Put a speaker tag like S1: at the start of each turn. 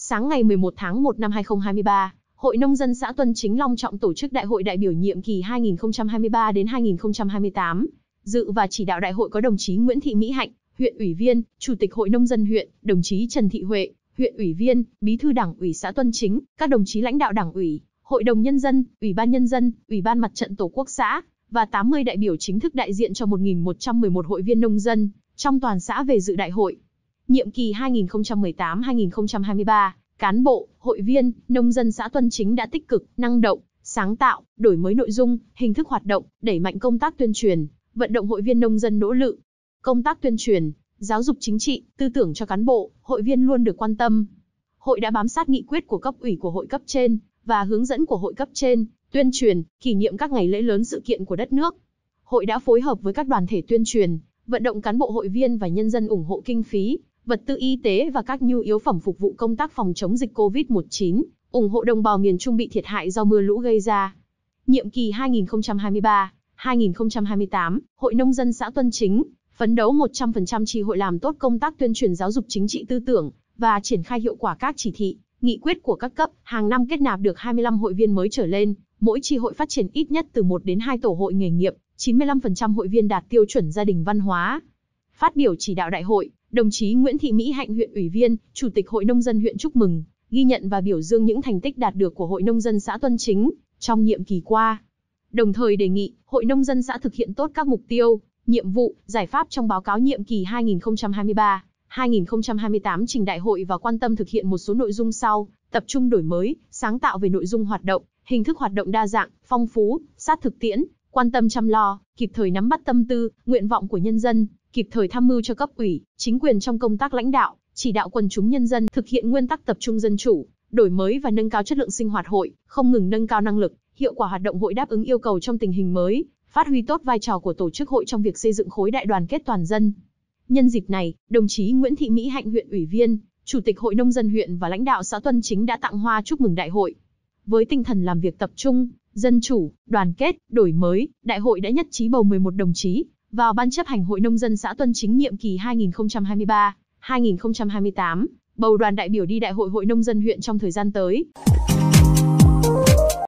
S1: Sáng ngày 11 tháng 1 năm 2023, Hội Nông dân xã Tuân Chính long trọng tổ chức Đại hội đại biểu nhiệm kỳ 2023 đến 2028. Dự và chỉ đạo đại hội có đồng chí Nguyễn Thị Mỹ Hạnh, huyện ủy viên, Chủ tịch Hội Nông dân huyện, đồng chí Trần Thị Huệ, huyện ủy viên, Bí thư Đảng ủy xã Tuân Chính, các đồng chí lãnh đạo Đảng ủy, Hội đồng Nhân dân, Ủy ban Mặt trận Tổ quốc xã, và 80 đại biểu chính thức đại diện cho 1.111 hội viên nông dân trong toàn xã về dự đại hội. Nhiệm kỳ 2018-2023, cán bộ, hội viên, nông dân xã Tuân Chính đã tích cực, năng động, sáng tạo, đổi mới nội dung, hình thức hoạt động, đẩy mạnh công tác tuyên truyền, vận động hội viên nông dân nỗ lực. Công tác tuyên truyền, giáo dục chính trị, tư tưởng cho cán bộ, hội viên luôn được quan tâm. Hội đã bám sát nghị quyết của cấp ủy của hội cấp trên và hướng dẫn của hội cấp trên, tuyên truyền, kỷ niệm các ngày lễ lớn sự kiện của đất nước. Hội đã phối hợp với các đoàn thể tuyên truyền, vận động cán bộ hội viên và nhân dân ủng hộ kinh phí, vật tư y tế và các nhu yếu phẩm phục vụ công tác phòng chống dịch COVID-19, ủng hộ đồng bào miền Trung bị thiệt hại do mưa lũ gây ra. Nhiệm kỳ 2023-2028, Hội Nông dân xã Tuân Chính phấn đấu 100% chi hội làm tốt công tác tuyên truyền giáo dục chính trị tư tưởng và triển khai hiệu quả các chỉ thị, nghị quyết của các cấp, hàng năm kết nạp được 25 hội viên mới trở lên, mỗi chi hội phát triển ít nhất từ 1 đến 2 tổ hội nghề nghiệp, 95% hội viên đạt tiêu chuẩn gia đình văn hóa. Phát biểu chỉ đạo đại hội, đồng chí Nguyễn Thị Mỹ Hạnh huyện ủy viên, Chủ tịch Hội Nông dân huyện chúc mừng, ghi nhận và biểu dương những thành tích đạt được của Hội Nông dân xã Tuân Chính trong nhiệm kỳ qua. Đồng thời đề nghị Hội Nông dân xã thực hiện tốt các mục tiêu, nhiệm vụ, giải pháp trong báo cáo nhiệm kỳ 2023-2028 trình đại hội và quan tâm thực hiện một số nội dung sau: tập trung đổi mới, sáng tạo về nội dung hoạt động, hình thức hoạt động đa dạng, phong phú, sát thực tiễn, quan tâm chăm lo, kịp thời nắm bắt tâm tư, nguyện vọng của nhân dân, kịp thời tham mưu cho cấp ủy, chính quyền trong công tác lãnh đạo, chỉ đạo quần chúng nhân dân thực hiện nguyên tắc tập trung dân chủ, đổi mới và nâng cao chất lượng sinh hoạt hội, không ngừng nâng cao năng lực, hiệu quả hoạt động hội đáp ứng yêu cầu trong tình hình mới, phát huy tốt vai trò của tổ chức hội trong việc xây dựng khối đại đoàn kết toàn dân. Nhân dịp này, đồng chí Nguyễn Thị Mỹ Hạnh huyện ủy viên, Chủ tịch Hội Nông dân huyện và lãnh đạo xã Tuân Chính đã tặng hoa chúc mừng đại hội. Với tinh thần làm việc tập trung, dân chủ, đoàn kết, đổi mới, đại hội đã nhất trí bầu 11 đồng chí vào Ban chấp hành Hội Nông dân xã Tuân Chính nhiệm kỳ 2023-2028, bầu đoàn đại biểu đi đại hội Hội Nông dân huyện trong thời gian tới.